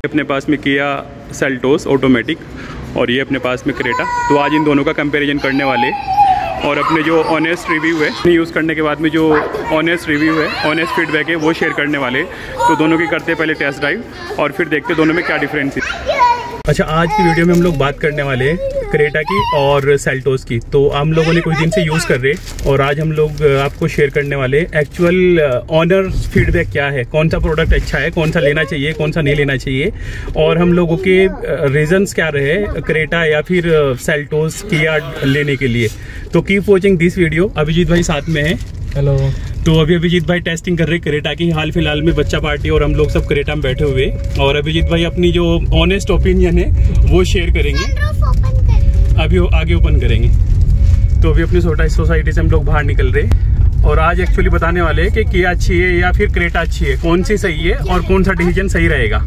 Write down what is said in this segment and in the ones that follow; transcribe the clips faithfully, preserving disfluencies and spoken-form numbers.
अपने पास में Kia Seltos automatic और ये अपने पास में क्रेटा। तो आज इन दोनों का कंपैरिजन करने वाले और अपने जो ऑनेस्ट रिव्यू है यूज़ करने के बाद में जो ऑनेस्ट रिव्यू है, ऑनेस्ट फीडबैक है, वो शेयर करने वाले। तो दोनों की करते पहले टेस्ट ड्राइव और फिर देखते दोनों में क्या डिफरेंस है। अच्छा, आज की वीडियो में हम लोग बात करने वाले हैं क्रेटा की और सेल्टोस की। तो हम लोगों ने कुछ दिन से यूज़ कर रहे हैं और आज हम लोग आपको शेयर करने वाले एक्चुअल ऑनर फीडबैक क्या है, कौन सा प्रोडक्ट अच्छा है, कौन सा लेना चाहिए, कौन सा नहीं लेना चाहिए, और हम लोगों के रीजंस क्या रहे क्रेटा या फिर सेल्टोस किया लेने के लिए। तो keep watching this video. Abhijeet भाई साथ में है। हेलो। तो अभी अभिजीत भाई टेस्टिंग कर रहे क्रेटा की। हाल फिलहाल में बच्चा पार्टी और हम लोग सब क्रेटा में बैठे हुए और अभिजीत भाई अपनी जो ऑनेस्ट ओपिनियन है वो शेयर करेंगे। अभी आगे ओपन करेंगे। तो अभी अपनी सोसाइटी से हम लोग बाहर निकल रहे और आज एक्चुअली बताने वाले हैं कि किया अच्छी है या फिर क्रेटा अच्छी है, कौन सी सही है और कौन सा डिसीजन सही रहेगा।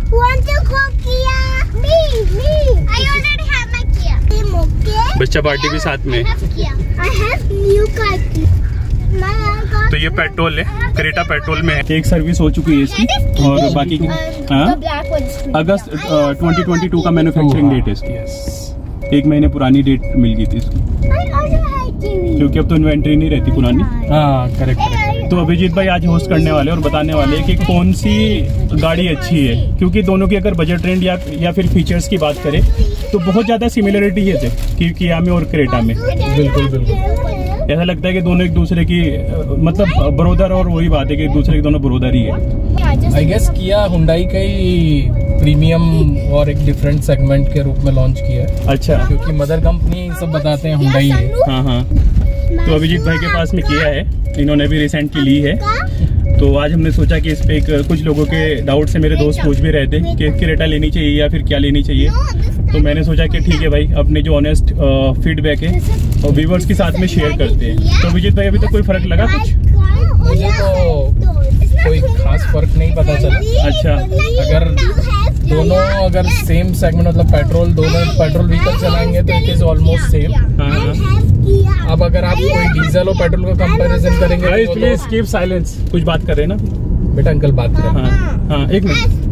बच्चा पार्टी भी साथ में। तो ये पेट्रोल है, क्रेटा पेट्रोल में है। एक सर्विस हो चुकी है इसकी और बाकी की अगस्त ट्वेंटी ट्वेंटी टू का मैन्युफैक्चरिंग डेट है इसकी। एक महीने पुरानी डेट मिल गई थी इसकी क्योंकि अब तो इन्वेंट्री नहीं रहती पुरानी। हाँ, करेक्ट। तो अभिजीत भाई आज होस्ट करने वाले और बताने वाले कि कौन सी गाड़ी अच्छी है, क्योंकि दोनों की अगर बजट रेंज या या फिर फीचर्स की बात करें तो बहुत ज़्यादा सिमिलरिटी है कि किया में और क्रेटा में। बिल्कुल बिल्कुल ऐसा लगता है कि दोनों एक दूसरे की मतलब ब्रोदर, और वही बात है कि एक दूसरे के दोनों ब्रोदर ही है। आई गेस किया हुंडई का ही प्रीमियम और एक डिफरेंट सेगमेंट के रूप में लॉन्च किया है। अच्छा, क्योंकि मदर कंपनी सब बताते हैं हुंडई है। हाँ हाँ। तो अभिजीत भाई के पास में किया है, इन्होंने भी रिसेंटली ली है। तो आज हमने सोचा कि इस पे एक कुछ लोगों के डाउट से मेरे दोस्त पूछ भी रहे थे कि क्रेटा लेनी चाहिए या फिर क्या लेनी चाहिए। तो मैंने सोचा कि ठीक है भाई, अपने जो ऑनेस्ट फीडबैक है और व्यूवर्स के साथ में शेयर करते हैं। तो अभिजीत भाई अभी तक कोई फर्क लगा कुछ? मुझे तो कोई खास फर्क नहीं पता चला। अच्छा, अगर दोनों अगर सेम सेगमेंट मतलब पेट्रोल दोनों पेट्रोल व्हीकल चलाएंगे तो इट इज ऑलमोस्ट सेम। अब अगर आप कोई डीजल और पेट्रोल का कंपैरिजन करेंगे तो प्लीज कीप साइलेंस। कुछ बात कर रहे हैं ना बेटा, अंकल बात करें। हाँ हाँ, एक minute.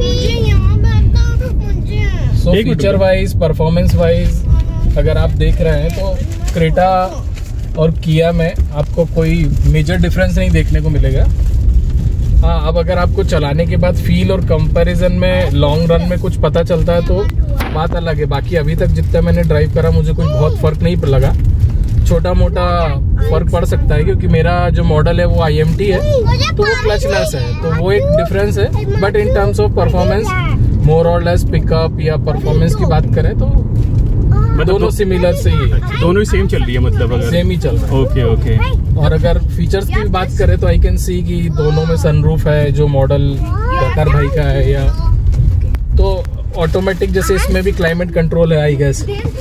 So feature wise, performance wise अगर आप देख रहे हैं तो क्रेटा और किया में आपको कोई मेजर डिफरेंस नहीं देखने को मिलेगा। हाँ, अब अगर आपको चलाने के बाद फील और कंपैरिजन में लॉन्ग रन में कुछ पता चलता है तो बात अलग है। बाकी अभी तक जितना मैंने ड्राइव करा मुझे कुछ बहुत फर्क नहीं लगा। छोटा मोटा फर्क पड़ सकता है क्योंकि मेरा जो मॉडल है वो आई एम टी है तो वो क्लचलेस है, तो वो एक डिफरेंस है। But in terms of performance, more और लेस पिकअप या परफॉर्मेंस की बात करें तो दोनों सिमिलर से ही है। दोनों ही सेम चल रही है मतलब? अगर सेम ही चल रहा है। Okay okay. और अगर फीचर्स की बात करें तो आई कैन सी कि दोनों में सनरूफ है जो मॉडल डॉक्टर भाई का है, या तो ऑटोमेटिक जैसे इसमें भी क्लाइमेट कंट्रोल है आई गेस।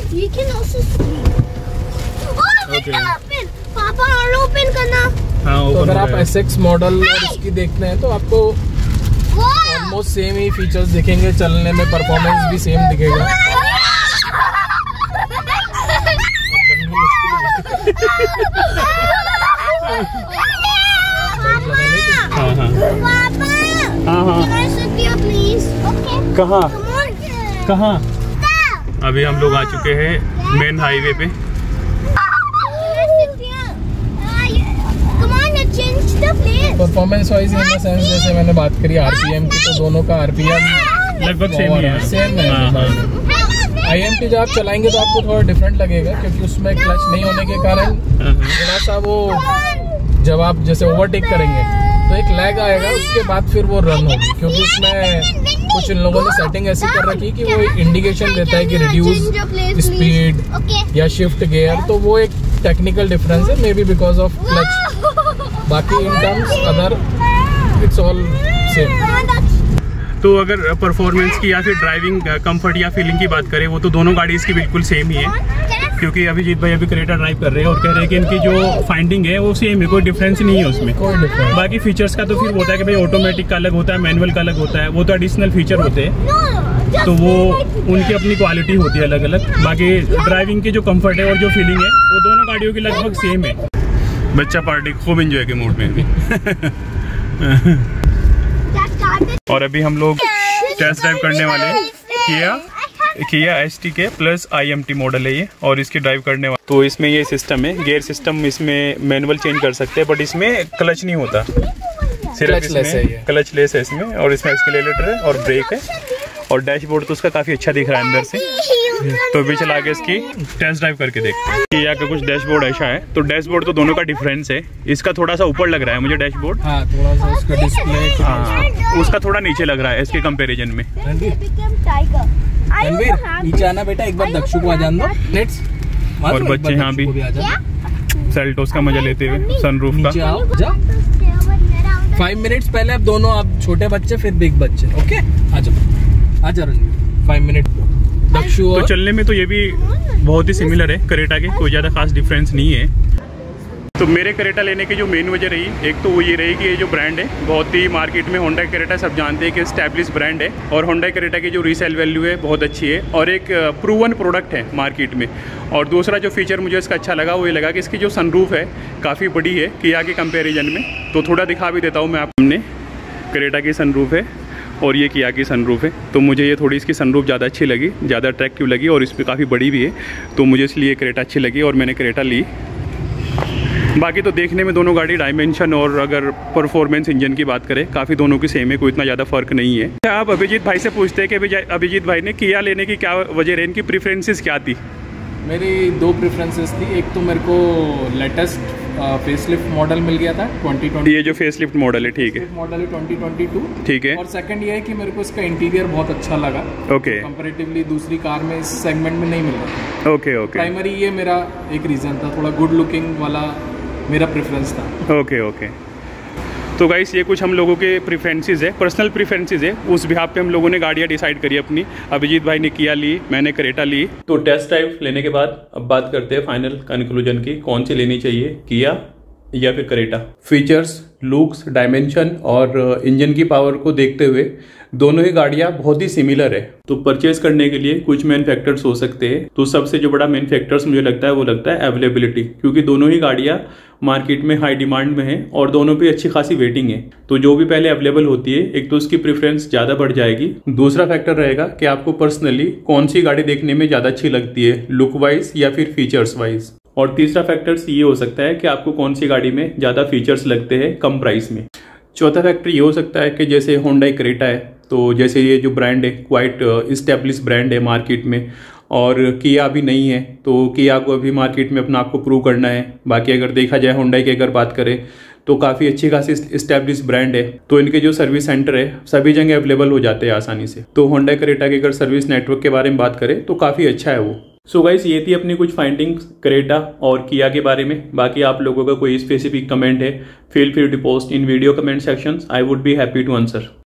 पापा और ओपन करना। हाँ, तो अगर आप एस एक्स मॉडल और इसकी देखते हैं तो आपको ऑलमोस्ट सेम ही फीचर्स दिखेंगे, चलने में परफॉर्मेंस भी सेम दिखेगा। हाँ हाँ हाँ हाँ। कहाँ कहाँ? अभी हम लोग आ चुके हैं मेन हाईवे पे। Performance wise in the sense जैसे मैंने बात करी आरपीएम की, तो दोनों का आरपीएम लगभग सेम ही है। सेम है। आई एम टी जब आप चलाएंगे तो आपको थोड़ा डिफरेंट लगेगा क्योंकि उसमें क्लच नहीं होने के कारण थोड़ा सा वो जब आप जैसे ओवरटेक करेंगे तो एक लैग आएगा, उसके बाद फिर वो रन होगी क्योंकि उसमें कुछ इन लोगों ने सेटिंग ऐसी कर रखी कि वो इंडिकेशन देता है कि रिड्यूस स्पीड या शिफ्ट गियर, तो वो एक टेक्निकल डिफरेंस है may be because of clutch. बाकी in terms other it's all same. तो अगर परफॉर्मेंस की या फिर ड्राइविंग कंफर्ट या फीलिंग की बात करें वो तो दोनों गाड़ी इसकी बिल्कुल सेम ही है, क्योंकि अभिजीत भाई अभी क्रेटा ड्राइव कर रहे हैं और कह रहे हैं कि इनकी जो फाइंडिंग है वो सेम है, कोई डिफरेंस नहीं है उसमें। कोई डिफरेंस। बाकी फीचर्स का तो फिर होता है कि भाई ऑटोमेटिक का अलग होता है, मैनुअल का अलग होता है, वो तो एडिशनल फीचर होते हैं, तो वो उनकी अपनी क्वालिटी होती है अलग अलग। बाकी ड्राइविंग की जो कम्फर्ट है और जो फीलिंग है वो दोनों गाड़ियों की लगभग सेम है। बच्चा पार्टी खूब एंजॉय के मूड में भी। और अभी हम लोग टेस्ट ड्राइव करने वाले Kia Kia S T K plus I M T model है ये, और इसकी ड्राइव करने वाले। तो इसमें ये सिस्टम है, गियर सिस्टम इसमें मैनुअल चेंज कर सकते हैं, बट इसमें क्लच नहीं होता, सिर्फ इसमें क्लच लेस है इसमें, और इसमें एक्सीलरेटर है और ब्रेक है, और डैशबोर्ड तो उसका काफ़ी अच्छा दिख रहा है अंदर से। तो भी चला के इसकी टेस्ट ड्राइव करके देखते हैं। किया का कुछ डैशबोर्ड ऐसा है, तो डैशबोर्ड तो दोनों का डिफरेंस है, इसका थोड़ा सा ऊपर लग रहा है मुझे डैशबोर्ड, हाँ थोड़ा सा उसका डिस्प्ले, हाँ उसका थोड़ा नीचे लग रहा है इसके कंपैरिजन में। रणवीर नीचे आना बेटा, एक बार दक्षु को आ जान दो नेट्स, और बच्चे यहाँ भी सेल्टोस का मजा लेते हुए सनरूफ का। आओ जाओ, फाइव मिनट्स पहले आप दोनों, आप छोटे बच्चे फिर बिग बच्चे, ओके आ जाओ आ जाओ रणवीर, फाइव मिनट दक्षु। तो चलने में तो ये भी बहुत ही सिमिलर है करेटा के, कोई ज़्यादा खास डिफरेंस नहीं है। तो मेरे करेटा लेने की जो मेन वजह रही, एक तो वो ये रही कि ये जो ब्रांड है बहुत ही मार्केट में, होंडा करेटा सब जानते हैं कि एस्टैब्लिश ब्रांड है, और होंडा करेटा की जो रीसेल वैल्यू है बहुत अच्छी है, और एक प्रूवन प्रोडक्ट है मार्केट में। और दूसरा जो फीचर मुझे इसका अच्छा लगा वो ये लगा कि इसकी जो सनरूफ है काफ़ी बड़ी है किया के कंपेरिजन में। तो थोड़ा दिखा भी देता हूँ मैं, आप सामने करेटा की सनरूफ है और ये किया की सनरूफ है, तो मुझे ये थोड़ी इसकी सनरूफ ज़्यादा अच्छी लगी, ज़्यादा अट्रैक्टिव लगी, और इस पर काफ़ी बड़ी भी है, तो मुझे इसलिए करेटा अच्छी लगी और मैंने करेटा ली। बाकी तो देखने में दोनों गाड़ी डायमेंशन और अगर परफॉर्मेंस इंजन की बात करें काफ़ी दोनों की सेम है, कोई इतना ज़्यादा फर्क नहीं है। क्या आप अभिजीत भाई से पूछते हैं कि अभिजीत भाई ने किया लेने की क्या वजह रही, इनकी प्रेफरेंसेस क्या थी? मेरी दो प्रेफरेंसेस थी, एक तो मेरे को लेटेस्ट फेसलिफ्ट मॉडल मिल गया था ट्वेंटी ट्वेंटी, ये जो फेसलिफ्ट मॉडल है ठीक है, मॉडल है ट्वेंटी ट्वेंटी टू, ठीक है। और सेकंड ये है कि मेरे को इसका इंटीरियर बहुत अच्छा लगा, ओके, कंपैरेटिवली दूसरी कार में इस सेगमेंट में नहीं मिल रहा। ओके ओके, प्राइमरी ये मेरा एक रीज़न था, थोड़ा गुड लुकिंग वाला मेरा प्रेफरेंस था। ओके ओके, तो गाइस ये कुछ हम लोगों के प्रेफरेंसेस है, पर्सनल प्रेफरेंसेस है, उस बिहाफ पे हम लोगों ने गाड़ियाँ डिसाइड करी अपनी। अभिजीत भाई ने किया ली, मैंने करेटा ली। तो टेस्ट ड्राइव लेने के बाद अब बात करते हैं फाइनल कंक्लूजन की, कौन सी लेनी चाहिए, किया या फिर करेटा। फीचर्स, लुक्स, डायमेंशन और इंजन की पावर को देखते हुए दोनों ही गाड़ियां बहुत ही सिमिलर है। तो परचेज करने के लिए कुछ मेन फैक्टर्स हो सकते हैं, तो सबसे जो बड़ा मेन फैक्टर्स मुझे लगता है वो लगता है अवेलेबिलिटी, क्योंकि दोनों ही गाड़ियां मार्केट में हाई डिमांड में है और दोनों पे अच्छी खासी वेटिंग है। तो जो भी पहले अवेलेबल होती है, एक तो उसकी प्रेफरेंस ज़्यादा बढ़ जाएगी, दूसरा फैक्टर रहेगा कि आपको पर्सनली कौन सी गाड़ी देखने में ज़्यादा अच्छी लगती है, लुक वाइज या फिर फीचर्स वाइज, और तीसरा फैक्टर्स ये हो सकता है कि आपको कौन सी गाड़ी में ज़्यादा फीचर्स लगते हैं कम प्राइस में। चौथा फैक्टर ये हो सकता है कि जैसे होंडा करेटा है, तो जैसे ये जो ब्रांड है क्वाइट इस्टेब्लिश ब्रांड है मार्केट में, और किया भी नहीं है, तो किया को अभी मार्केट में अपना आपको प्रूव करना है। बाकी अगर देखा जाए होंडा की अगर बात करें तो काफ़ी अच्छी खासी इस्टेब्लिश ब्रांड है, तो इनके जो सर्विस सेंटर है सभी जगह अवेलेबल हो जाते हैं आसानी से। तो होंडा करेटा के अगर सर्विस नेटवर्क के बारे में बात करें तो काफ़ी अच्छा है वो। सो so गाइस, ये थी अपनी कुछ फाइंडिंग्स करेटा और किया के बारे में। बाकी आप लोगों का कोई स्पेसिफिक कमेंट है, feel free to post in video comment sections, I would be happy to answer.